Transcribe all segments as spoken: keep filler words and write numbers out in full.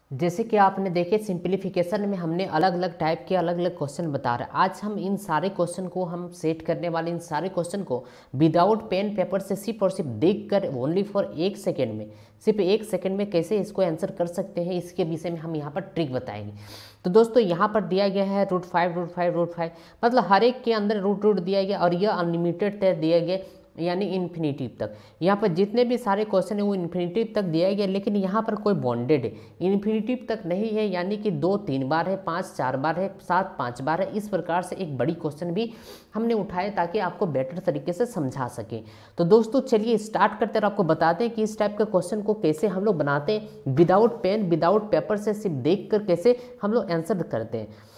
जैसे कि आपने देखे सिंप्लीफिकेशन में हमने अलग अलग टाइप के अलग अलग क्वेश्चन बता रहे हैं। आज हम इन सारे क्वेश्चन को हम सेट करने वाले इन सारे क्वेश्चन को विदाउट पेन पेपर से सिर्फ और सिर्फ देख कर ओनली फॉर एक सेकेंड में सिर्फ एक सेकेंड में कैसे इसको आंसर कर सकते हैं, इसके विषय में हम यहाँ पर ट्रिक बताएंगे। तो दोस्तों यहाँ पर दिया गया है root five root five root five मतलब हर एक के अंदर रूट रूट दिया गया और यह अनलिमिटेड तक दिया गया, यानी इन्फिनिटिव तक। यहाँ पर जितने भी सारे क्वेश्चन है वो इन्फिनिटिव तक दिया गया, लेकिन यहाँ पर कोई बॉन्डेड है, इन्फिनिटिव तक नहीं है, यानी कि दो तीन बार है, पाँच चार बार है, सात पाँच बार है। इस प्रकार से एक बड़ी क्वेश्चन भी हमने उठाए ताकि आपको बेटर तरीके से समझा सके। तो दोस्तों चलिए स्टार्ट करते हैं और आपको बताते हैं कि इस टाइप के क्वेश्चन को कैसे हम लोग बनाते हैं, विदाउट पेन विदाउट पेपर से सिर्फ देख कर कैसे हम लोग आंसर करते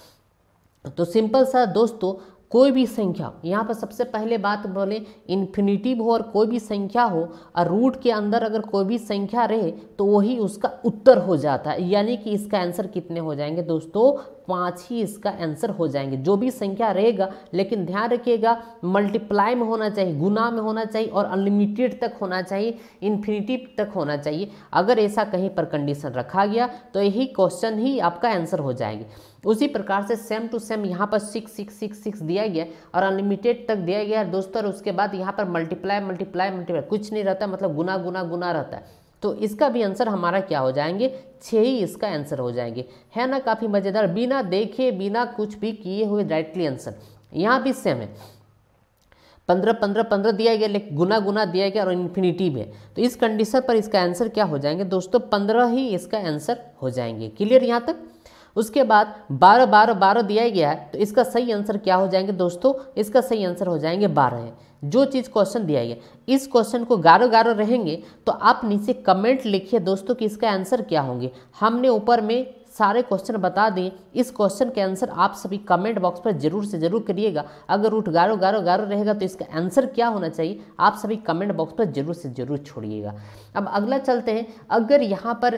हैं। तो सिंपल सा दोस्तों, कोई भी संख्या, यहाँ पर सबसे पहले बात बोले इन्फिनिटिव हो और कोई भी संख्या हो और रूट के अंदर अगर कोई भी संख्या रहे तो वही उसका उत्तर हो जाता है, यानी कि इसका आंसर कितने हो जाएंगे दोस्तों, पाँच ही इसका आंसर हो जाएंगे। जो भी संख्या रहेगा, लेकिन ध्यान रखिएगा मल्टीप्लाई में होना चाहिए, गुना में होना चाहिए और अनलिमिटेड तक होना चाहिए, इन्फिनिटिव तक होना चाहिए। अगर ऐसा कहीं पर कंडीशन रखा गया तो यही क्वेश्चन ही आपका आंसर हो जाएंगे। उसी प्रकार से सेम टू सेम यहाँ पर सिक्स सिक्स सिक्स सिक्स दिया गया और अनलिमिटेड तक दिया गया दोस्तों, और उसके बाद यहाँ पर मल्टीप्लाई मल्टीप्लाई मल्टीप्लाई कुछ नहीं रहता, मतलब गुना गुना गुना रहता है। तो इसका भी आंसर हमारा क्या हो जाएंगे, छः ही इसका आंसर हो जाएंगे। है ना काफ़ी मज़ेदार, बिना देखे बिना कुछ भी किए हुए डायरेक्टली आंसर। यहाँ भी सेम है, पंद्रह पंद्रह पंद्रह दिया गया, लेकिन गुना गुना दिया गया और इन्फिनिटिव है। तो इस कंडीशन पर इसका आंसर क्या हो जाएंगे दोस्तों, पंद्रह ही इसका आंसर हो जाएंगे। क्लियर यहाँ तक। उसके बाद बारह बारह बारह दिया गया है, तो इसका सही आंसर क्या हो जाएंगे दोस्तों, इसका सही आंसर हो जाएंगे बारह है। जो चीज़ क्वेश्चन दिया गया, इस क्वेश्चन को ग्यारह ग्यारह रहेंगे तो आप नीचे कमेंट लिखिए दोस्तों कि इसका आंसर क्या होंगे। हमने ऊपर में सारे क्वेश्चन बता दिए, इस क्वेश्चन के आंसर आप सभी कमेंट बॉक्स पर जरूर से जरूर करिएगा। अगर रूट ग्यारह ग्यारह ग्यारह रहेगा तो इसका आंसर क्या होना चाहिए, आप सभी कमेंट बॉक्स पर जरूर से जरूर छोड़िएगा। अब अगला चलते हैं, अगर यहाँ पर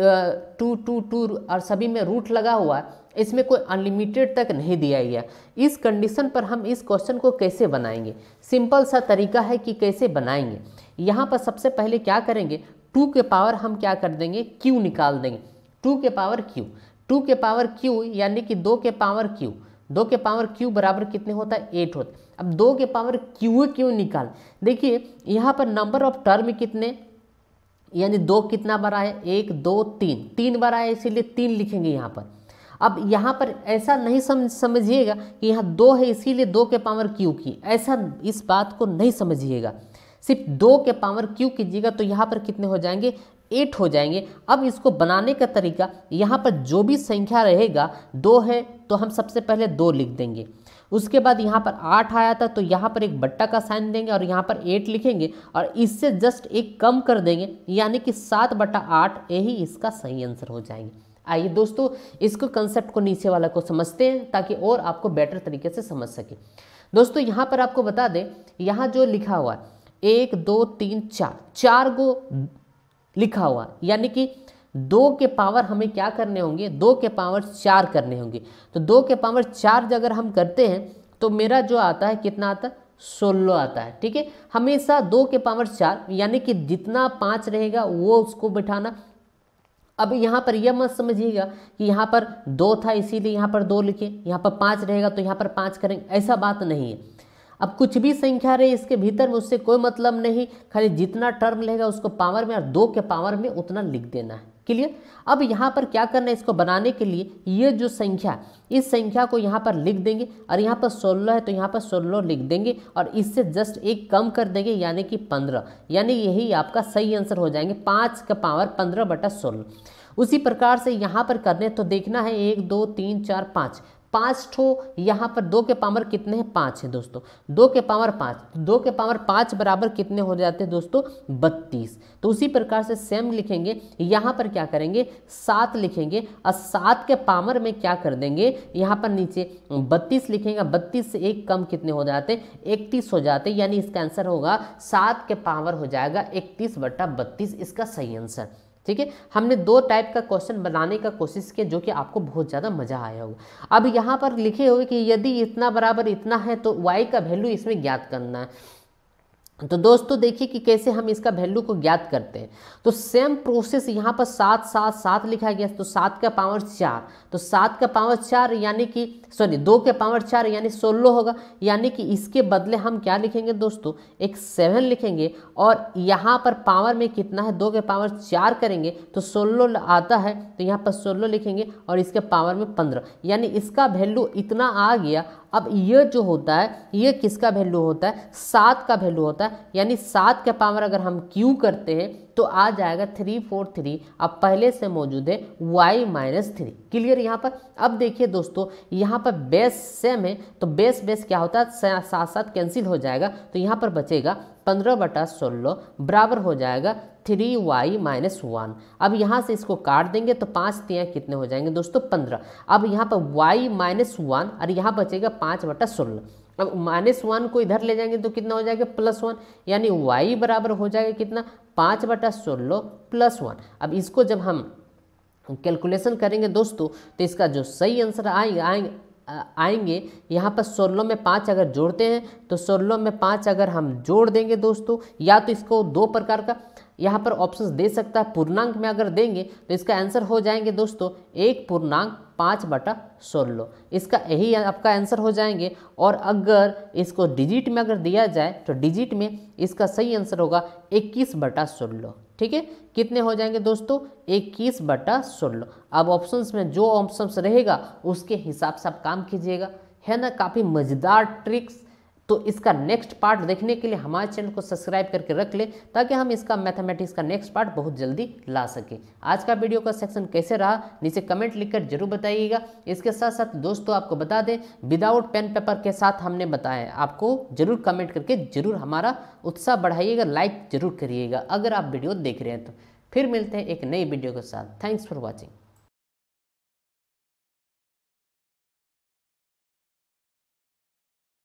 टू टू टू और सभी में रूट लगा हुआ है, इसमें कोई अनलिमिटेड तक नहीं दिया गया, इस कंडीशन पर हम इस क्वेश्चन को कैसे बनाएंगे। सिंपल सा तरीका है कि कैसे बनाएंगे। यहाँ पर सबसे पहले क्या करेंगे, टू के पावर हम क्या कर देंगे, क्यू निकाल देंगे। टू के पावर क्यू, टू के पावर क्यू यानी कि दो के पावर क्यू, दो के पावर क्यू बराबर कितने होता है, एट होता है। अब दो के पावर क्यू क्यू निकाल, देखिए यहाँ पर नंबर ऑफ टर्म कितने, यानी दो कितना बार आया, एक दो तीन, तीन बार आया, इसीलिए तीन लिखेंगे यहाँ पर। अब यहाँ पर ऐसा नहीं समझ समझिएगा कि यहाँ दो है इसीलिए दो के पावर क्यू की, ऐसा इस बात को नहीं समझिएगा। सिर्फ दो के पावर क्यू कीजिएगा तो यहाँ पर कितने हो जाएंगे, एट हो जाएंगे। अब इसको बनाने का तरीका, यहाँ पर जो भी संख्या रहेगा, दो है तो हम सबसे पहले दो लिख देंगे। उसके बाद यहाँ पर आठ आया था तो यहाँ पर एक बट्टा का साइन देंगे और यहाँ पर एट लिखेंगे और इससे जस्ट एक कम कर देंगे, यानी कि सात बट्टा आठ, यही इसका सही आंसर हो जाएंगे। आइए दोस्तों इसको कंसेप्ट को नीचे वाला को समझते हैं ताकि और आपको बेटर तरीके से समझ सके। दोस्तों यहाँ पर आपको बता दें, यहाँ जो लिखा हुआ है एक दो तीन चार, चार गो लिखा हुआ, यानी कि दो के पावर हमें क्या करने होंगे, दो के पावर चार करने होंगे। तो दो के पावर चार अगर हम करते हैं तो मेरा जो आता है कितना आता है, सोलह आता है। ठीक है, हमेशा दो के पावर चार यानी कि जितना पाँच रहेगा वो उसको बिठाना। अब यहाँ पर यह मत समझिएगा कि यहाँ पर दो था इसीलिए यहाँ पर दो लिखे, यहाँ पर पाँच रहेगा तो यहाँ पर पाँच करेंगे, ऐसा बात नहीं है। अब कुछ भी संख्या रहे इसके भीतर में उससे कोई मतलब नहीं, खाली जितना टर्म रहेगा उसको पावर में और दो के पावर में उतना लिख देना है। क्लियर। अब यहाँ पर क्या करना है, इसको बनाने के लिए ये जो संख्या, इस संख्या को यहाँ पर लिख देंगे और यहाँ पर सोलह है तो यहाँ पर सोलह लिख देंगे और इससे जस्ट एक कम कर देंगे, यानी कि पंद्रह, यानी यही आपका सही आंसर हो जाएंगे, पाँच का पावर पंद्रह बटा सोलह। उसी प्रकार से यहाँ पर करने तो देखना है एक दो तीन चार पाँच, पाँच ठो यहाँ पर दो के पावर कितने हैं, पाँच है दोस्तों, दो के पावर पाँच, दो के पावर पाँच बराबर कितने हो जाते हैं दोस्तों, बत्तीस। तो उसी प्रकार से सेम लिखेंगे, यहाँ पर क्या करेंगे, सात लिखेंगे और सात के पावर में क्या कर देंगे, यहाँ पर नीचे बत्तीस लिखेंगे, बत्तीस से एक कम कितने हो जाते, इकतीस हो जाते, यानी इसका आंसर होगा सात के पावर हो जाएगा इकतीस बटा बत्तीस, इसका सही आंसर। ठीक है, हमने दो टाइप का क्वेश्चन बनाने का कोशिश किया जो कि आपको बहुत ज़्यादा मज़ा आया होगा। अब यहाँ पर लिखे हुए कि यदि इतना बराबर इतना है तो y का वैल्यू इसमें ज्ञात करना है। तो दोस्तों देखिए कि कैसे हम इसका वैल्यू को ज्ञात करते हैं। तो सेम प्रोसेस यहाँ पर सात सात सात लिखा गया, तो सात का पावर चार, तो सात का पावर चार यानी कि सॉरी दो के पावर चार यानी सोलह होगा, यानी कि इसके बदले हम क्या लिखेंगे दोस्तों, एक सेवन लिखेंगे, और यहाँ पर पावर में कितना है, दो के पावर चार करेंगे तो सोलह आता है, तो यहाँ पर सोलह लिखेंगे और इसके पावर में पंद्रह, यानी इसका वैल्यू इतना आ गया। अब ये जो होता है ये किसका वैल्यू होता है, सात का वैल्यू होता है, यानी सात का पावर अगर हम क्यू करते हैं तो आ जाएगा थ्री फोर थ्री, अब पहले से मौजूद है वाई माइनस थ्री। क्लियर यहाँ पर। अब देखिए दोस्तों यहाँ पर बेस सेम है, तो बेस बेस क्या होता है, साथ साथ कैंसिल हो जाएगा, तो यहाँ पर बचेगा पंद्रह बटा सोलह बराबर हो जाएगा थ्री वाई माइनस वन। अब यहाँ से इसको काट देंगे तो पाँच तिया कितने हो जाएंगे दोस्तों, पंद्रह। अब यहाँ पर वाई माइनस वन और यहाँ बचेगा पाँच बटा सोलह। अब माइनस वन को इधर ले जाएंगे तो कितना हो जाएगा, प्लस वन, यानी वाई बराबर हो जाएगा कितना, पाँच बटा सोलह प्लस वन। अब इसको जब हम कैलकुलेशन करेंगे दोस्तों तो इसका जो सही आंसर आएंगे आएंगे आएंगे यहाँ पर सोलह में पाँच अगर जोड़ते हैं तो सोलह में पाँच अगर हम जोड़ देंगे दोस्तों, या तो इसको दो प्रकार का यहाँ पर ऑप्शंस दे सकता है, पूर्णांक में अगर देंगे तो इसका आंसर हो जाएंगे दोस्तों एक पूर्णांक पाँच बटा सोलह, इसका यही आपका आंसर हो जाएंगे। और अगर इसको डिजिट में अगर दिया जाए तो डिजिट में इसका सही आंसर होगा इक्कीस बटा सोलह। ठीक है, कितने हो जाएंगे दोस्तों, इक्कीस बटा सोलह। अब ऑप्शंस में जो ऑप्शंस रहेगा उसके हिसाब से आप काम कीजिएगा, है ना। काफ़ी मज़ेदार ट्रिक्स। तो इसका नेक्स्ट पार्ट देखने के लिए हमारे चैनल को सब्सक्राइब करके रख ले, ताकि हम इसका मैथमेटिक्स का नेक्स्ट पार्ट बहुत जल्दी ला सकें। आज का वीडियो का सेक्शन कैसे रहा नीचे कमेंट लिखकर जरूर बताइएगा। इसके साथ साथ दोस्तों आपको बता दें विदाउट पेन पेपर के साथ हमने बताया है, आपको जरूर कमेंट करके जरूर हमारा उत्साह बढ़ाइएगा, लाइक जरूर करिएगा अगर आप वीडियो देख रहे हैं तो। फिर मिलते हैं एक नई वीडियो के साथ। Thanks for watching.